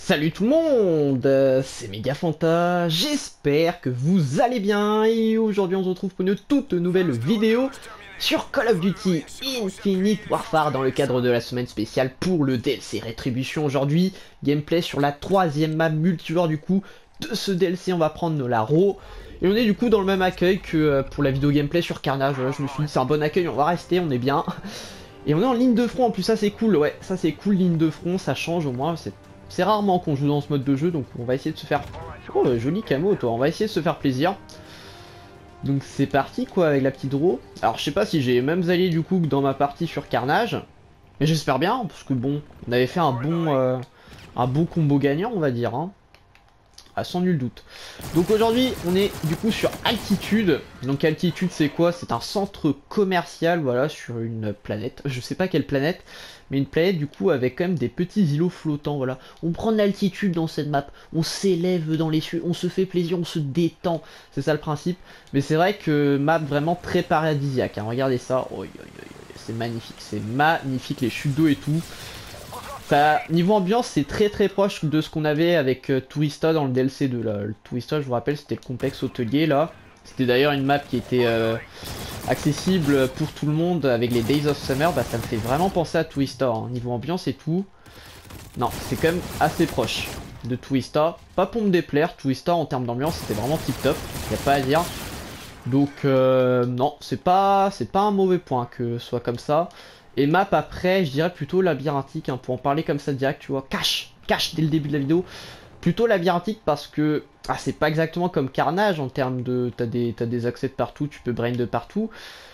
Salut tout le monde, c'est Megafanta, j'espère que vous allez bien et aujourd'hui on se retrouve pour une toute nouvelle vidéo sur Call of Duty Infinite Warfare dans le cadre de la semaine spéciale pour le DLC Rétribution. Aujourd'hui, gameplay sur la troisième map multijoueur du coup de ce DLC, on va prendre la RAW et on est du coup dans le même accueil que pour la vidéo gameplay sur Carnage. Voilà, je me suis dit c'est un bon accueil, on va rester, on est bien. Et on est en ligne de front en plus, ça c'est cool, ouais, ça c'est cool, ligne de front, ça change au moins, c'est rarement qu'on joue dans ce mode de jeu, donc on va essayer de se faire... Oh, joli camo toi, on va essayer de se faire plaisir. Donc c'est parti quoi, avec la petite draw. Alors je sais pas si j'ai les mêmes alliés du coup que dans ma partie sur Carnage, mais j'espère bien, parce que bon, on avait fait un bon combo gagnant on va dire, hein. Sans nul doute. Donc aujourd'hui on est du coup sur Altitude. Donc Altitude c'est quoi? C'est un centre commercial, voilà, sur une planète. Je sais pas quelle planète, mais une planète du coup avec quand même des petits îlots flottants, voilà. On prend de l'altitude dans cette map, on s'élève dans les cieux, on se fait plaisir, on se détend. C'est ça le principe. Mais c'est vrai que map vraiment très paradisiaque, hein. Regardez ça, oh, c'est magnifique les chutes d'eau et tout. Ça, niveau ambiance, c'est très proche de ce qu'on avait avec Tourista dans le DLC de la... Le Tourista, je vous rappelle, c'était le complexe hôtelier là. C'était d'ailleurs une map qui était accessible pour tout le monde avec les Days of Summer. Bah, ça me fait vraiment penser à Tourista, hein. Niveau ambiance et tout. Non, c'est quand même assez proche de Tourista. Pas pour me déplaire, Tourista en termes d'ambiance, c'était vraiment tip top. Y a pas à dire. Donc, non, c'est pas un mauvais point que ce soit comme ça. Et map après, je dirais plutôt labyrinthique, hein, pour en parler comme ça direct, tu vois. Cache dès le début de la vidéo. Plutôt labyrinthique parce que c'est pas exactement comme Carnage en termes de... T'as des accès de partout, tu peux brain de partout.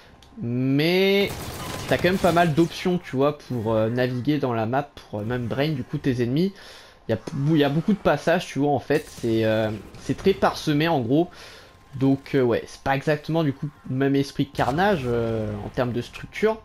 Mais t'as quand même pas mal d'options, tu vois, pour naviguer dans la map, pour même brain du coup tes ennemis. Il y a beaucoup de passages, tu vois, en fait. C'est très parsemé en gros. Donc ouais, c'est pas exactement du coup le même esprit que Carnage en termes de structure.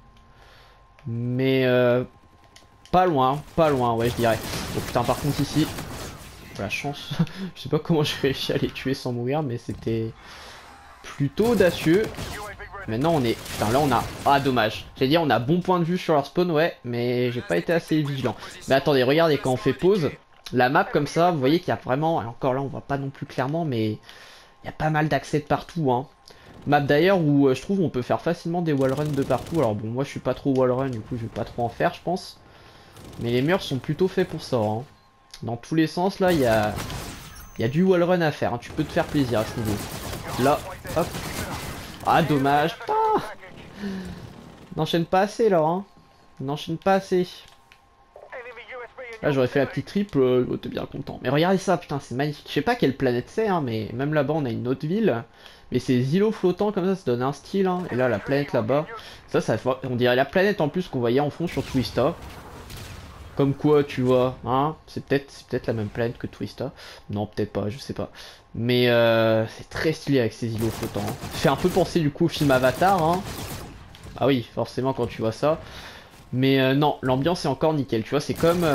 Mais pas loin, ouais je dirais. Oh putain par contre ici, la chance, je sais pas comment j'ai réussi à les tuer sans mourir mais c'était plutôt audacieux. Maintenant on est, putain là on a, ah dommage, j'allais dire on a bon point de vue sur leur spawn ouais, mais j'ai pas été assez vigilant. Mais attendez, regardez quand on fait pause, la map comme ça, vous voyez qu'il y a vraiment, et encore là on voit pas non plus clairement mais il y a pas mal d'accès de partout hein. Map d'ailleurs où je trouve on peut faire facilement des wallruns de partout. Alors bon, moi je suis pas trop wallrun, du coup je vais pas trop en faire, je pense. Mais les murs sont plutôt faits pour ça, hein. Dans tous les sens, là, il y a du wallrun à faire, hein. Tu peux te faire plaisir à ce niveau. Là, hop. Ah, dommage. Ah, n'enchaîne pas assez, là, hein. N'enchaîne pas assez. Là, j'aurais fait la petite triple, t'es bien content. Mais regardez ça, putain, c'est magnifique. Je sais pas quelle planète c'est, hein, mais même là-bas, on a une autre ville. Mais ces îlots flottants comme ça donne un style, hein. Et là, la planète là-bas, ça, on dirait la planète en plus qu'on voyait en fond sur Twista. Comme quoi, tu vois, hein, c'est peut-être la même planète que Twista. Non, peut-être pas, je sais pas. Mais c'est très stylé avec ces îlots flottants, hein. Ça fait un peu penser du coup au film Avatar, hein. Ah oui, forcément quand tu vois ça. Mais non, l'ambiance est encore nickel, tu vois, c'est comme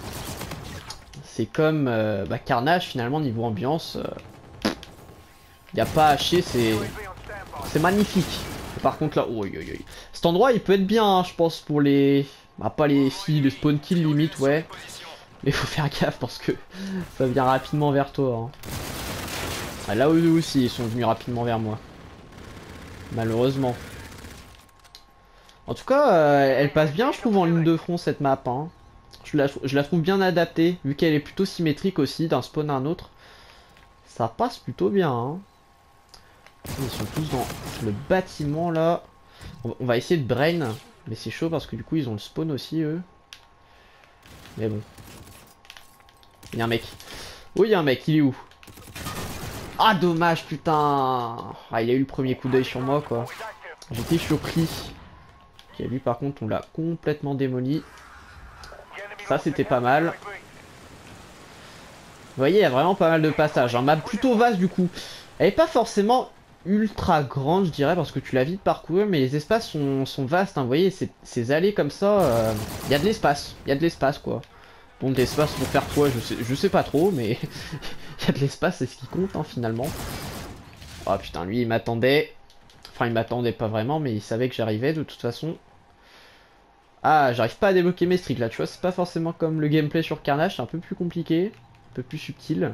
Carnage finalement niveau ambiance. Y a pas à hacher, c'est magnifique. Par contre là, oh, cet endroit il peut être bien, hein, je pense pour les, pas les filles de spawn kill limite, ouais. Mais faut faire gaffe parce que ça vient rapidement vers toi, hein. Ah, là eux aussi ils sont venus rapidement vers moi. Malheureusement. En tout cas, elle passe bien, je trouve, en ligne de front cette map, hein. Je la trouve bien adaptée, vu qu'elle est plutôt symétrique aussi, d'un spawn à un autre. Ça passe plutôt bien, hein. Ils sont tous dans le bâtiment là. On va essayer de brain, mais c'est chaud parce que du coup ils ont le spawn aussi eux. Mais bon. Il y a un mec. Oh, il y a un mec, il est où? Ah, dommage, putain. Ah, il a eu le premier coup d'œil sur moi, quoi. J'étais surpris. Ok, lui, par contre, on l'a complètement démoli. Ça, c'était pas mal. Vous voyez, il y a vraiment pas mal de passages. Un map plutôt vaste, du coup. Elle est pas forcément ultra grande, je dirais, parce que tu l'as vite parcourir, mais les espaces sont vastes, hein. Vous voyez, ces allées comme ça, il y a de l'espace. Il y a de l'espace, quoi. Bon, de l'espace pour faire quoi, je sais pas trop, mais il y a de l'espace, c'est ce qui compte, hein, finalement. Oh putain, lui, il m'attendait. Enfin, il m'attendait pas vraiment, mais il savait que j'arrivais, de toute façon. Ah, j'arrive pas à débloquer mes streaks là, tu vois, c'est pas forcément comme le gameplay sur Carnage, c'est un peu plus compliqué, un peu plus subtil.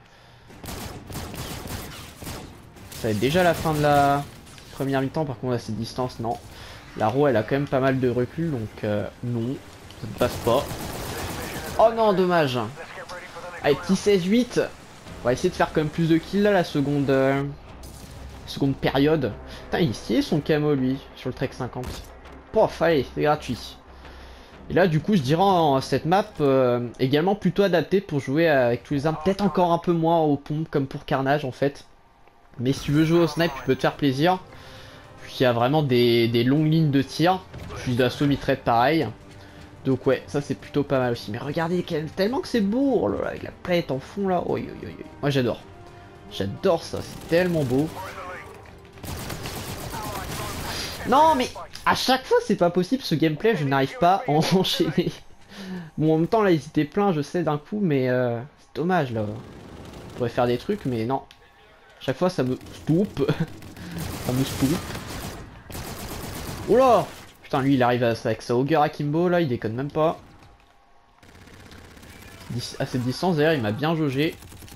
Ça va être déjà la fin de la première mi-temps, par contre à cette distance, non. La roue elle a quand même pas mal de recul, donc non, ça ne passe pas. Oh non, dommage. Allez, petit 16-8. On va essayer de faire quand même plus de kills là, la seconde période. Putain, il est stylé son camo lui, sur le Trek 50. Pof, allez, c'est gratuit. Et là du coup je dirais cette map également plutôt adaptée pour jouer avec tous les armes. Peut-être encore un peu moins aux pompes comme pour Carnage en fait. Mais si tu veux jouer au snipe, tu peux te faire plaisir. Puis il y a vraiment des longues lignes de tir. Fusil d'assaut, mitraillette pareil. Donc ouais, ça c'est plutôt pas mal aussi. Mais regardez, tellement que c'est beau, oh là là, avec la planète en fond là. Oh, moi j'adore. J'adore ça, c'est tellement beau. Non mais à chaque fois c'est pas possible ce gameplay, je n'arrive pas à enchaîner. Bon en même temps là ils étaient pleins je sais d'un coup mais c'est dommage là. Je pourrais faire des trucs mais non. Chaque fois ça me stoupe. Ça me stoupe. Oula. Putain lui il arrive avec sa Auger Akimbo là, il déconne même pas. À cette distance d'ailleurs il m'a bien jaugé.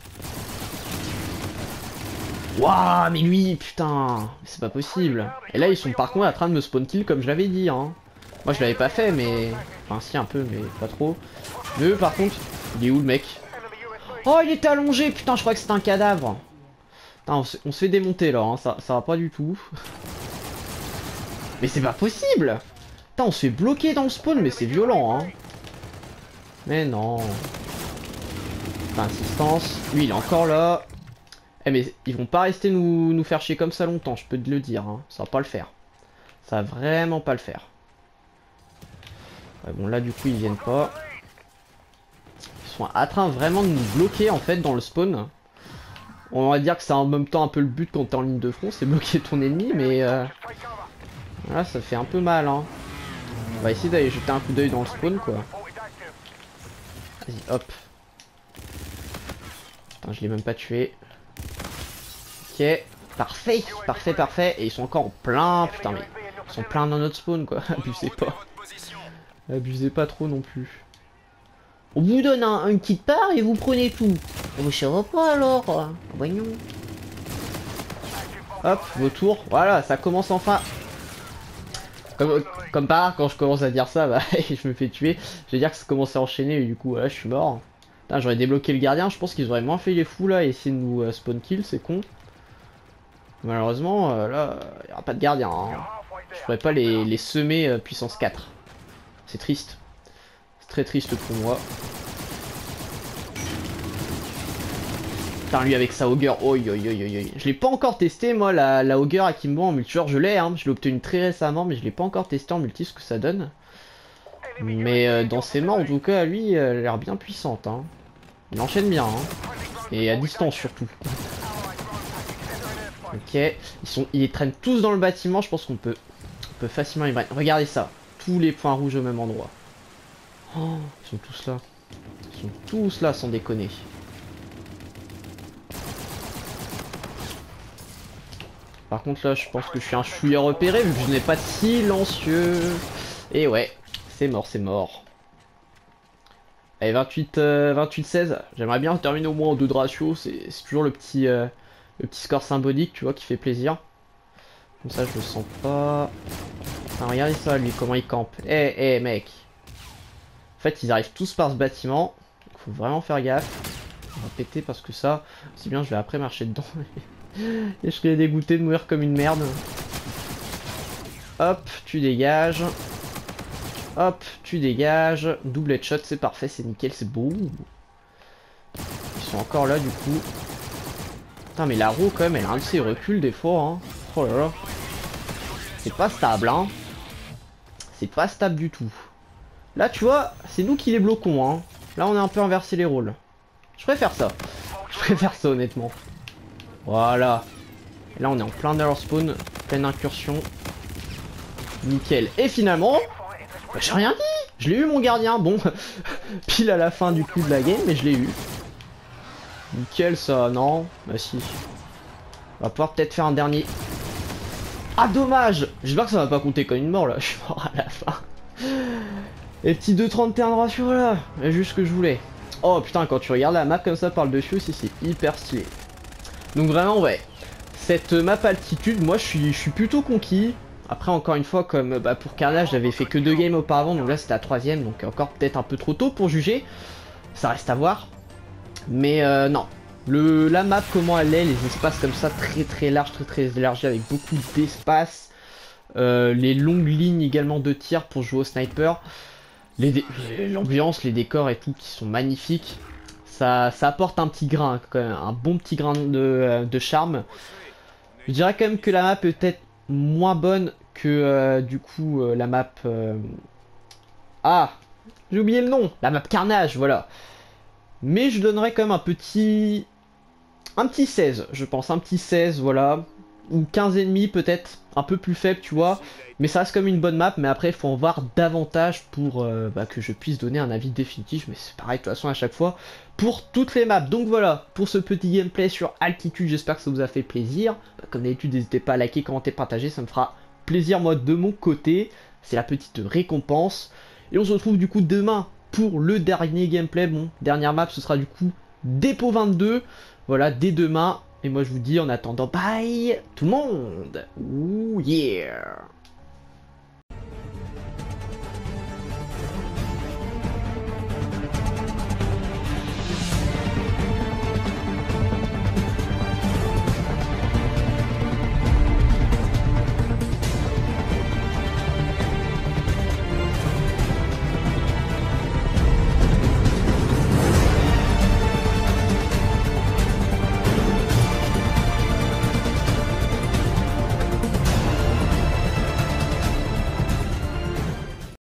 Waouh mais lui putain, c'est pas possible. Et là ils sont par contre en train de me spawn kill comme je l'avais dit hein. Moi je l'avais pas fait mais... Enfin si un peu mais pas trop. Mais eux par contre, il est où le mec? Oh il était allongé, putain je crois que c'était un cadavre. Putain, on se fait démonter là, hein. Ça va pas du tout. Mais c'est pas possible. Putain on se fait bloquer dans le spawn mais c'est violent hein. Mais non. Putain insistance, lui il est encore là. Eh mais ils vont pas rester nous faire chier comme ça longtemps, je peux te le dire, hein. Ça va pas le faire. Ça va vraiment pas le faire. Ouais, bon là du coup ils viennent pas. Ils sont en train vraiment de nous bloquer en fait dans le spawn. On va dire que c'est en même temps un peu le but quand t'es en ligne de front, c'est bloquer ton ennemi, mais là ça fait un peu mal hein. On va essayer d'aller jeter un coup d'œil dans le spawn quoi. Vas-y hop. Putain je l'ai même pas tué. Ok, parfait, parfait, parfait. Et ils sont encore en plein, putain mais ils sont pleins dans notre spawn quoi, abusez pas. Abusez pas trop non plus. On vous donne une petite part et vous prenez tout. Vous savez pas alors. Voyons. Hop, vos tours. Voilà, ça commence enfin. Comme par hasard, quand je commence à dire ça, bah, je me fais tuer. Je vais dire que ça commence à enchaîner et du coup, voilà, je suis mort. J'aurais débloqué le gardien, je pense qu'ils auraient moins fait les fous là et essayé de nous spawn kill, c'est con. Malheureusement, là, il n'y aura pas de gardien. Hein. Je pourrais pas les semer puissance 4. C'est triste. C'est très triste pour moi. Putain, lui avec sa Auger. Oi, oi, oi, oi. Je l'ai pas encore testé, moi, la Auger Akimbo en multijoueur. Je l'ai, hein. Je l'ai obtenu très récemment, mais je l'ai pas encore testé en multi, ce que ça donne. Mais dans ses mains, en tout cas, lui, elle a l'air bien puissante. Hein. Il enchaîne bien. Hein. Et à distance, surtout. Ok, ils traînent tous dans le bâtiment, je pense qu'on peut facilement les brain. Regardez ça, tous les points rouges au même endroit. Oh, ils sont tous là. Ils sont tous là sans déconner. Par contre là, je pense que je suis un chouïa repéré vu que je n'ai pas de silencieux. Et ouais, c'est mort, c'est mort. Allez, 28-16. J'aimerais bien terminer au moins en 2 de ratio, c'est toujours le petit score symbolique, tu vois, qui fait plaisir. Comme ça, je le sens pas. Enfin, regardez ça, lui, comment il campe. Eh, mec. En fait, ils arrivent tous par ce bâtiment. Il faut vraiment faire gaffe. On va péter parce que ça, c'est bien, je vais après marcher dedans. Et je serais dégoûté de mourir comme une merde. Hop, tu dégages. Hop, tu dégages. Double headshot, c'est parfait, c'est nickel, c'est beau. Ils sont encore là, du coup. Putain mais la roue quand même elle a un de ses reculs des fois hein. Oh là là. C'est pas stable hein. C'est pas stable du tout. Là tu vois c'est nous qui les bloquons hein. Là on a un peu inversé les rôles. Je préfère ça. Je préfère ça honnêtement. Voilà. Et là on est en plein dans leur spawn. Pleine incursion. Nickel. Et finalement bah, j'ai rien dit. Je l'ai eu mon gardien. Bon pile à la fin du coup de la game mais je l'ai eu. Nickel ça, non? Bah si. On va pouvoir peut-être faire un dernier. Ah dommage! J'espère que ça va pas compter comme une mort là, je suis mort à la fin. Et petit 2,31 de ratio là, c'est juste ce que je voulais. Oh putain, quand tu regardes la map comme ça par le dessus aussi, c'est hyper stylé. Donc vraiment ouais, cette map altitude, moi je suis plutôt conquis. Après encore une fois, comme pour Carnage j'avais fait que 2 games auparavant, donc là c'était la troisième, donc encore peut-être un peu trop tôt pour juger. Ça reste à voir. Mais non, la map comment elle est, les espaces comme ça très larges, très élargis avec beaucoup d'espace. Les longues lignes également de tir pour jouer au sniper. L'ambiance, les décors et tout qui sont magnifiques. Ça apporte un petit grain, quand même, un bon petit grain de charme. Je dirais quand même que la map est peut-être moins bonne que du coup la map... Ah, j'ai oublié le nom, la map Carnage, voilà. Mais je donnerais quand même un petit 16, je pense, un petit 16, voilà. Ou 15,5 peut-être, un peu plus faible, tu vois. Mais ça reste comme une bonne map, mais après, il faut en voir davantage pour que je puisse donner un avis définitif. Mais c'est pareil, de toute façon, à chaque fois, pour toutes les maps. Donc voilà, pour ce petit gameplay sur Altitude, j'espère que ça vous a fait plaisir. Comme d'habitude, n'hésitez pas à liker, commenter, partager, ça me fera plaisir, moi, de mon côté. C'est la petite récompense. Et on se retrouve du coup demain pour le dernier gameplay. Bon, dernière map, ce sera du coup Dépôt 22. Voilà, dès demain. Et moi je vous dis en attendant, bye tout le monde. Ouh yeah.